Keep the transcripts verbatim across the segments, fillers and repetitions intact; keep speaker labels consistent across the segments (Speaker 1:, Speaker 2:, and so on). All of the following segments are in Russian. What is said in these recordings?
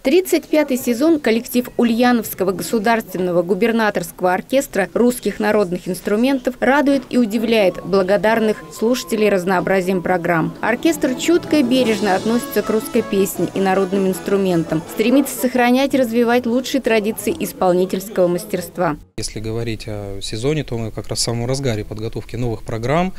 Speaker 1: тридцать пятый сезон коллектив Ульяновского государственного губернаторского оркестра русских народных инструментов радует и удивляет благодарных слушателей разнообразием программ. Оркестр чутко и бережно относится к русской песне и народным инструментам, стремится сохранять и развивать лучшие традиции исполнительского мастерства.
Speaker 2: Если говорить о сезоне, то мы как раз в самом разгаре подготовки новых программ,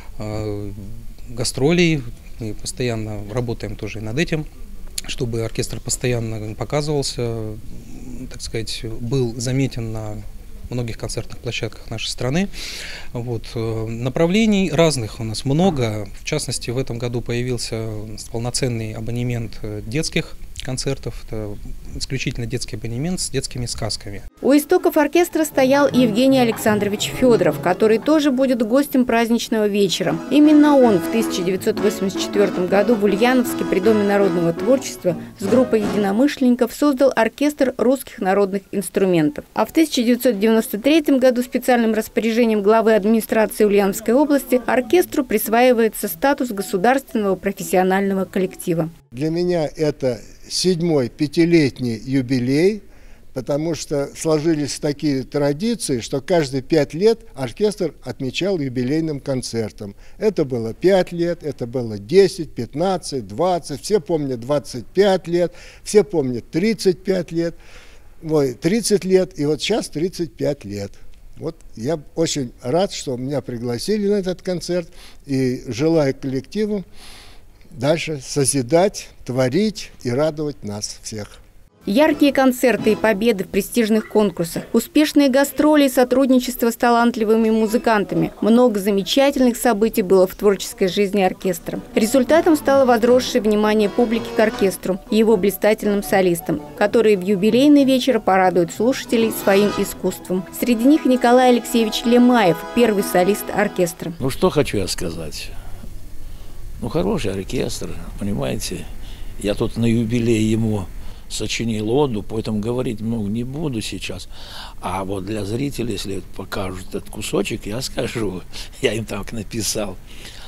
Speaker 2: э, гастролей. Мы постоянно работаем тоже и над этим, чтобы оркестр постоянно показывался, так сказать, был заметен на многих концертных площадках нашей страны. Вот. Направлений разных у нас много. В частности, в этом году появился полноценный абонемент детских концертов. Это исключительно детский абонемент с детскими сказками.
Speaker 1: У истоков оркестра стоял Евгений Александрович Федоров, который тоже будет гостем праздничного вечера. Именно он в тысяча девятьсот восемьдесят четвёртом году в Ульяновске при Доме народного творчества с группой единомышленников создал оркестр русских народных инструментов. А в тысяча девятьсот девяносто третьем году специальным распоряжением главы администрации Ульяновской области оркестру присваивается статус государственного профессионального коллектива.
Speaker 3: Для меня это седьмой пятилетний юбилей, потому что сложились такие традиции, что каждые пять лет оркестр отмечал юбилейным концертом. Это было пять лет, это было десять, пятнадцать, двадцать, все помнят двадцать пять лет, все помнят тридцать пять лет, ой, тридцать лет, и вот сейчас тридцать пять лет. Вот я очень рад, что меня пригласили на этот концерт, и желаю коллективу дальше созидать, творить и радовать нас всех.
Speaker 1: Яркие концерты и победы в престижных конкурсах, успешные гастроли и сотрудничество с талантливыми музыкантами. Много замечательных событий было в творческой жизни оркестра. Результатом стало возросшее внимание публики к оркестру и его блистательным солистам, которые в юбилейный вечер порадуют слушателей своим искусством. Среди них Николай Алексеевич Лемаев, первый солист оркестра.
Speaker 4: Ну что хочу я сказать? Ну, хороший оркестр, понимаете. Я тут на юбилей ему сочинил оду, поэтому говорить много не буду сейчас. А вот для зрителей, если покажут этот кусочек, я скажу. Я им так написал.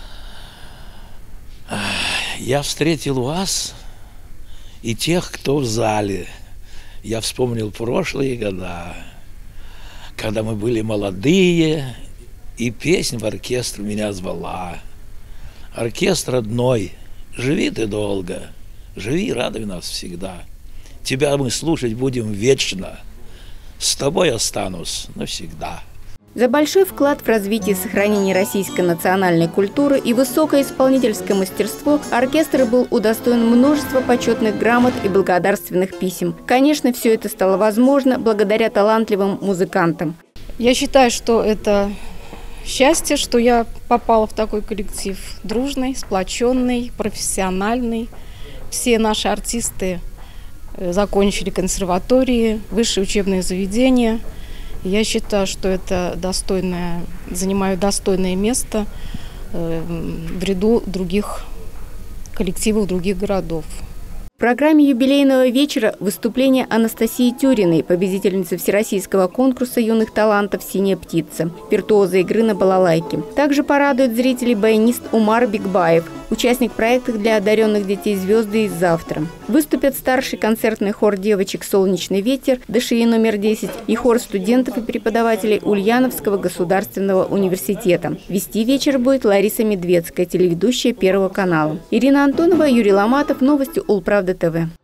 Speaker 4: Я встретил вас и тех, кто в зале. Я вспомнил прошлые года, когда мы были молодые, и песня в оркестр меня звала. Оркестр родной, живи ты долго, живи и радуй нас всегда. Тебя мы слушать будем вечно, с тобой останусь навсегда.
Speaker 1: За большой вклад в развитие и сохранение российской национальной культуры и высокое исполнительское мастерство оркестр был удостоен множества почетных грамот и благодарственных писем. Конечно, все это стало возможно благодаря талантливым музыкантам.
Speaker 5: Я считаю, что это счастье, что я попала в такой коллектив дружный, сплоченный, профессиональный. Все наши артисты закончили консерватории, высшие учебные заведения. Я считаю, что это достойное, занимаю достойное место в ряду других коллективов других городов.
Speaker 1: В программе юбилейного вечера выступление Анастасии Тюриной, победительницы всероссийского конкурса юных талантов «Синяя птица», виртуоза игры на балалайке. Также порадует зрителей баянист Умар Бигбаев, участник проекта для одаренных детей «Звезды из завтра». Выступят старший концертный хор девочек «Солнечный ветер», ДШИ номер десять и хор студентов и преподавателей Ульяновского государственного университета. Вести вечер будет Лариса Медведская, телеведущая Первого канала. Ирина Антонова, Юрий Ломатов, новости Улправда ТВ.